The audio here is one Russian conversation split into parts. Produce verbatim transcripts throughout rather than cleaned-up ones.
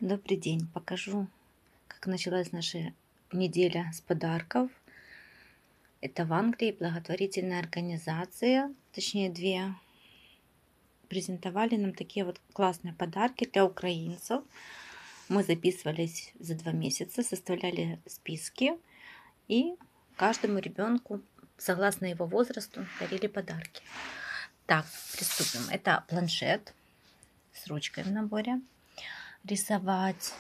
Добрый день. Покажу, как началась наша неделя с подарков. Это в Англии благотворительная организация, точнее две, презентовали нам такие вот классные подарки для украинцев. Мы записывались за два месяца, составляли списки и каждому ребенку, согласно его возрасту, дарили подарки. Так, приступим. Это планшет с ручкой в наборе. Рисовать.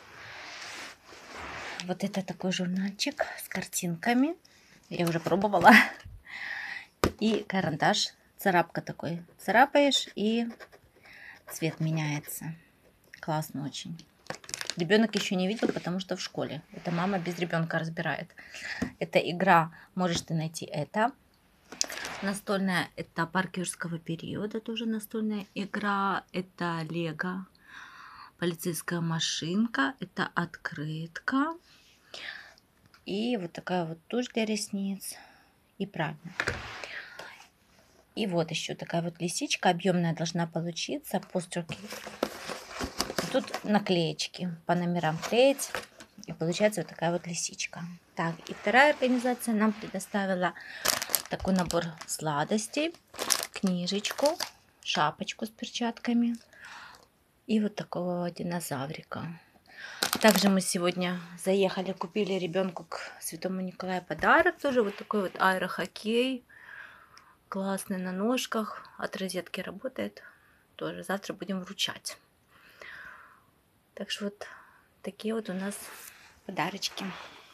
Вот это такой журнальчик с картинками. Я уже пробовала. И карандаш. Царапка такой. Царапаешь, и цвет меняется. Классно очень. Ребенок еще не видел, потому что в школе. Это мама без ребенка разбирает. Это игра. Можешь ты найти это. Настольная. Это парк юрского периода. Тоже настольная игра. Это Лего. Полицейская машинка. Это открытка. И вот такая вот тушь для ресниц. И правильно. И вот еще такая вот лисичка объемная должна получиться. Постерки. Тут наклеечки по номерам клеить. И получается вот такая вот лисичка. Так, и вторая организация нам предоставила такой набор сладостей. Книжечку. Шапочку с перчатками. И вот такого динозаврика. Также мы сегодня заехали, купили ребенку к Святому Николаю подарок. Тоже вот такой вот аэрохоккей. Классный, на ножках. От розетки работает. Тоже завтра будем вручать. Так что вот такие вот у нас подарочки.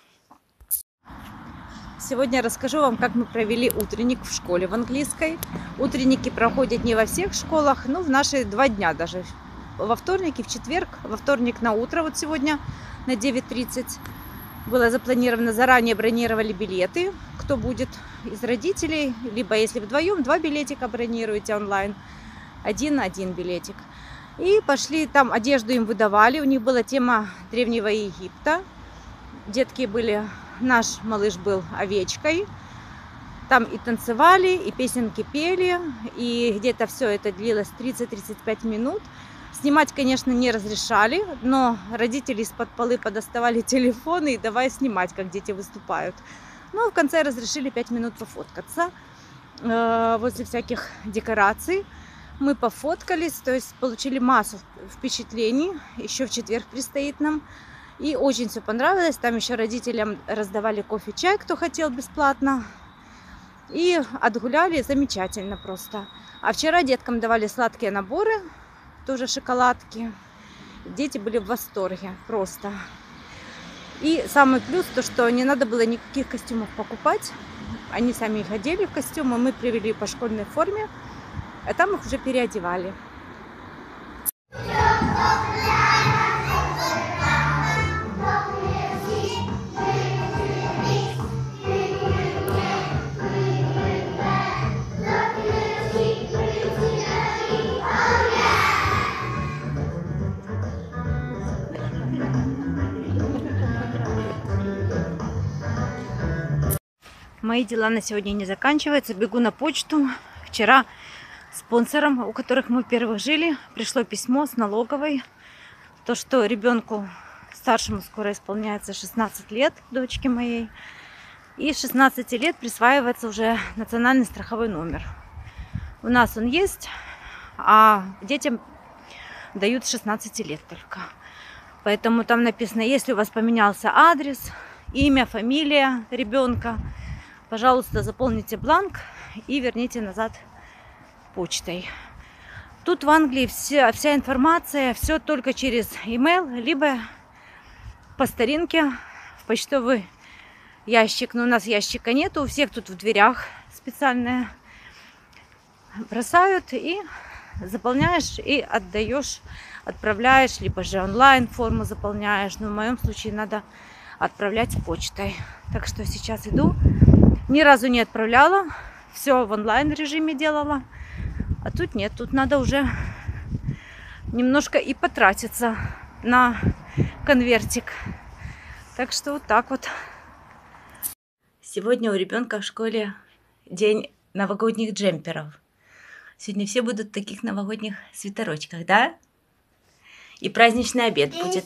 Сегодня расскажу вам, как мы провели утренник в школе в английской. Утренники проходят не во всех школах, но в наши два дня даже. Во вторник и в четверг. Во вторник на утро, вот сегодня на девять тридцать было запланировано. Заранее бронировали билеты, кто будет из родителей. Либо если вдвоем, два билетика бронируете онлайн. Один-один билетик. И пошли, там одежду им выдавали. У них была тема Древнего Египта. Детки были, наш малыш был овечкой. Там и танцевали, и песенки пели. И где-то все это длилось тридцать-тридцать пять минут. Снимать, конечно, не разрешали, но родители из-под полы подоставали телефоны и давай снимать, как дети выступают. Ну, в конце разрешили пять минут пофоткаться э, возле всяких декораций. Мы пофоткались, то есть получили массу впечатлений. Еще в четверг предстоит нам. И очень все понравилось. Там еще родителям раздавали кофе, чай, кто хотел, бесплатно. И отгуляли замечательно просто. А вчера деткам давали сладкие наборы. Тоже шоколадки. Дети были в восторге просто. И самый плюс, то что не надо было никаких костюмов покупать. Они сами их одели в костюмы, мы привели по школьной форме, а там их уже переодевали. Мои дела на сегодня не заканчиваются. Бегу на почту. Вчера спонсорам, у которых мы первых жили, пришло письмо с налоговой. То, что ребенку старшему скоро исполняется шестнадцать лет, дочке моей. И с шестнадцати лет присваивается уже национальный страховой номер. У нас он есть, а детям дают с шестнадцати лет только. Поэтому там написано, если у вас поменялся адрес, имя, фамилия ребенка, пожалуйста, заполните бланк и верните назад почтой. Тут в Англии вся, вся информация, все только через email, либо по старинке в почтовый ящик. Но у нас ящика нету, у всех тут в дверях специальные. Бросают и заполняешь и отдаешь, отправляешь, либо же онлайн форму заполняешь. Но в моем случае надо отправлять почтой. Так что сейчас иду. Ни разу не отправляла. Все в онлайн режиме делала. А тут нет. Тут надо уже немножко и потратиться на конвертик. Так что вот так вот. Сегодня у ребенка в школе день новогодних джемперов. Сегодня все будут в таких новогодних свитерочках, да? И праздничный обед будет.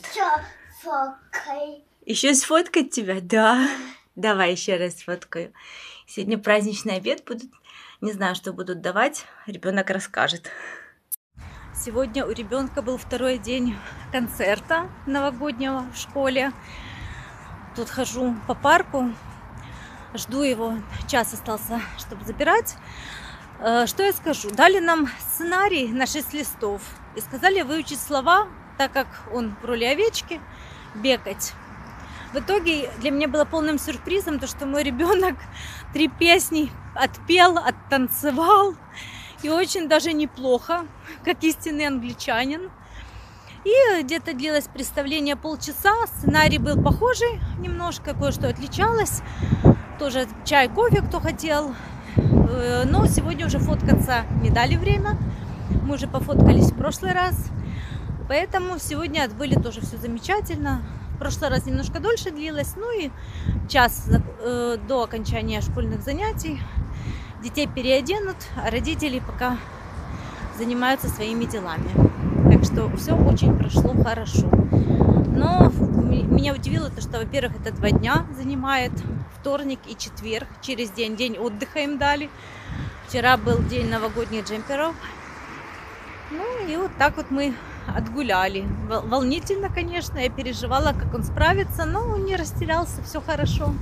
Еще сфоткать тебя? Да. Давай еще раз сфоткаю. Сегодня праздничный обед будет. Не знаю, что будут давать. Ребенок расскажет. Сегодня у ребенка был второй день концерта новогоднего в школе. Тут хожу по парку. Жду его. Час остался, чтобы забирать. Что я скажу? Дали нам сценарий на шесть листов. И сказали выучить слова, так как он в роли овечки, бегать. В итоге для меня было полным сюрпризом то, что мой ребенок три песни отпел, оттанцевал. И очень даже неплохо, как истинный англичанин. И где-то длилось представление полчаса. Сценарий был похожий немножко, кое-что отличалось. Тоже чай, кофе, кто хотел. Но сегодня уже фоткаться не дали время. Мы уже пофоткались в прошлый раз. Поэтому сегодня отбыли тоже все замечательно. В прошлый раз немножко дольше длилось. Ну и час до окончания школьных занятий. Детей переоденут, а родители пока занимаются своими делами. Так что все очень прошло хорошо. Но меня удивило то, что, во-первых, это два дня занимает. Вторник и четверг. Через день. День отдыха им дали. Вчера был день новогодних джемперов. Ну и вот так вот мы отгуляли. Волнительно, конечно. Я переживала, как он справится. Но он не растерялся. Все хорошо.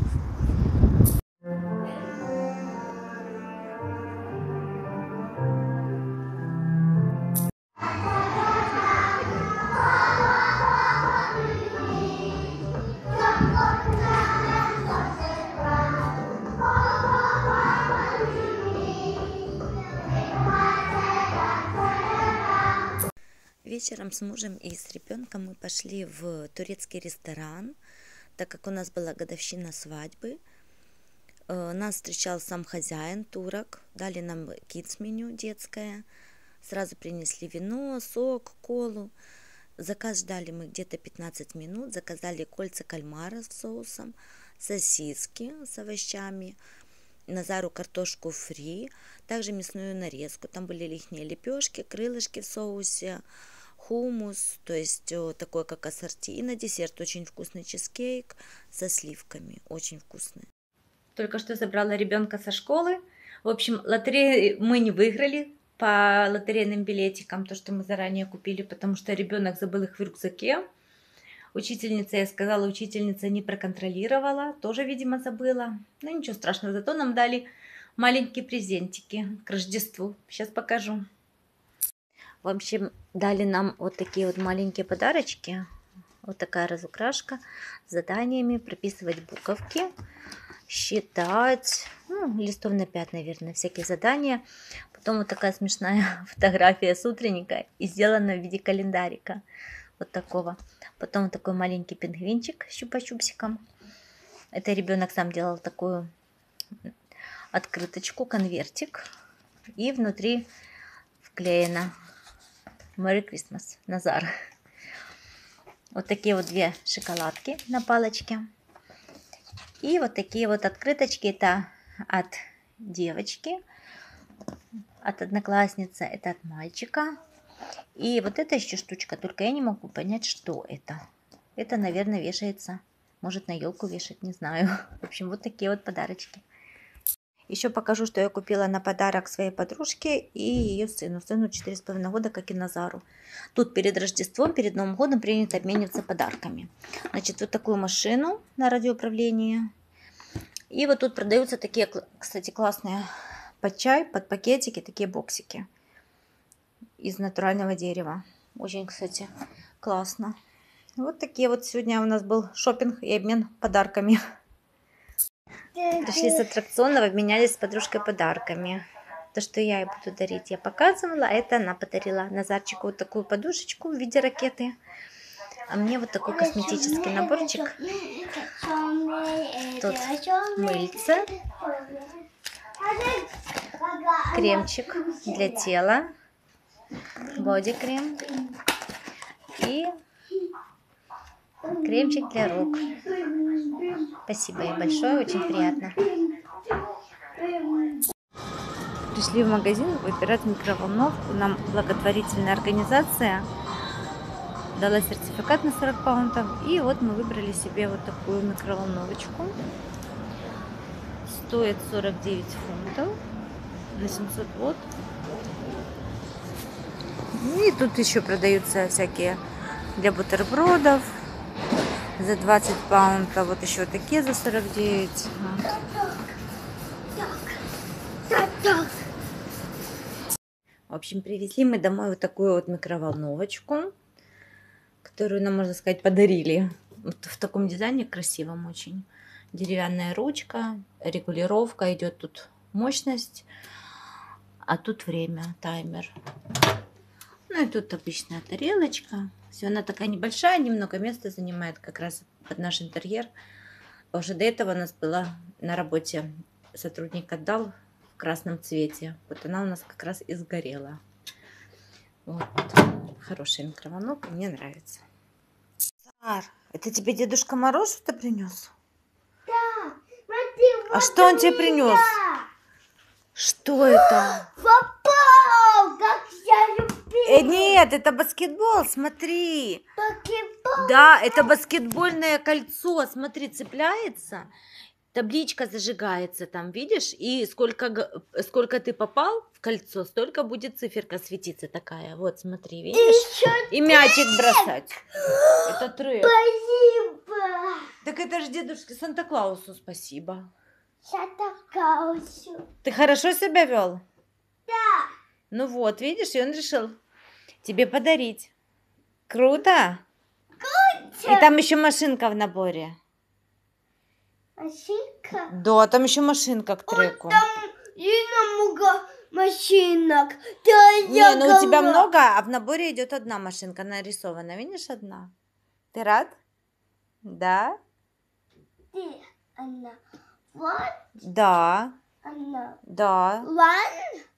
Вечером с мужем и с ребенком мы пошли в турецкий ресторан, так как у нас была годовщина свадьбы. Нас встречал сам хозяин, турок, дали нам кидс-меню детское, сразу принесли вино, сок, колу. Заказ ждали мы где-то пятнадцать минут, заказали кольца кальмара с соусом, сосиски с овощами, Назару картошку фри, также мясную нарезку. Там были лишние лепешки, крылышки в соусе, хумус, то есть такой как ассорти. И на десерт очень вкусный чизкейк со сливками, очень вкусный. Только что забрала ребенка со школы. В общем, лотерею мы не выиграли по лотерейным билетикам, то, что мы заранее купили, потому что ребенок забыл их в рюкзаке. Учительница, я сказала, учительница не проконтролировала, тоже, видимо, забыла. Но ничего страшного, зато нам дали маленькие презентики к Рождеству. Сейчас покажу. В общем, дали нам вот такие вот маленькие подарочки. Вот такая разукрашка с заданиями, прописывать буковки, считать, ну, листов на пять, наверное, всякие задания. Потом вот такая смешная фотография с утренника и сделана в виде календарика. Вот такого. Потом вот такой маленький пингвинчик с чупа-чупсиком. Это ребенок сам делал такую открыточку, конвертик. И внутри вклеено Merry Christmas, Назар. Вот такие вот две шоколадки на палочке. И вот такие вот открыточки. Это от девочки, от одноклассницы, это от мальчика. И вот эта еще штучка, только я не могу понять, что это. Это, наверное, вешается. Может, на елку вешать, не знаю. В общем, вот такие вот подарочки. Еще покажу, что я купила на подарок своей подружке и ее сыну. Сыну четыре с половиной года, как и Назару. Тут перед Рождеством, перед Новым годом принято обмениваться подарками. Значит, вот такую машину на радиоуправление. И вот тут продаются такие, кстати, классные под чай, под пакетики, такие боксики из натурального дерева. Очень, кстати, классно. Вот такие вот сегодня у нас был шопинг и обмен подарками. Пришли с аттракционов, обменялись с подружкой подарками. То, что я ей буду дарить, я показывала. А это она подарила Назарчику вот такую подушечку в виде ракеты. А мне вот такой косметический наборчик. Тут мыльце, кремчик для тела, боди-крем и кремчик для рук. Спасибо ей большое, очень приятно. Пришли в магазин выбирать микроволновку. Нам благотворительная организация дала сертификат на сорок паунтов. И вот мы выбрали себе вот такую микроволновочку. Стоит сорок девять фунтов на семьсот ватт. И тут еще продаются всякие для бутербродов за двадцать паунтов. Вот еще вот такие за сорок девять. В общем, привезли мы домой вот такую вот микроволновочку, которую нам, можно сказать, подарили. Вот в таком дизайне красивом очень. Деревянная ручка, регулировка, идет тут мощность, а тут время, таймер. Ну и тут обычная тарелочка. Все, она такая небольшая, немного места занимает как раз под наш интерьер. Уже до этого у нас была на работе, сотрудник отдал в красном цвете. Вот она у нас как раз и сгорела. Вот. Хорошая микроволновка, мне нравится. Сар, это тебе Дедушка Мороз что-то принес? Да, смотри, вот А что он тебе принес? Что это? Попал, как я люблю. Э, нет, это баскетбол, смотри. Покебал. Да, это баскетбольное кольцо, смотри, цепляется. Табличка зажигается там, видишь? И сколько, г- сколько ты попал в кольцо, столько будет циферка светиться такая. Вот, смотри, видишь? Еще И мячик бросать. Это трек. спасибо. Так это же дедушке Санта-Клаусу спасибо. Шатакаусю. Ты хорошо себя вел? Да. Ну вот, видишь, и он решил тебе подарить. Круто? И там еще машинка в наборе. Машинка. Да, там еще машинка к треку. Там и много машинок. Да, Не, я ну у тебя говорю. много, а в наборе идет одна машинка нарисована. Видишь, одна? Ты рад? Да? Ты, она. Вот Да. она. Да. One.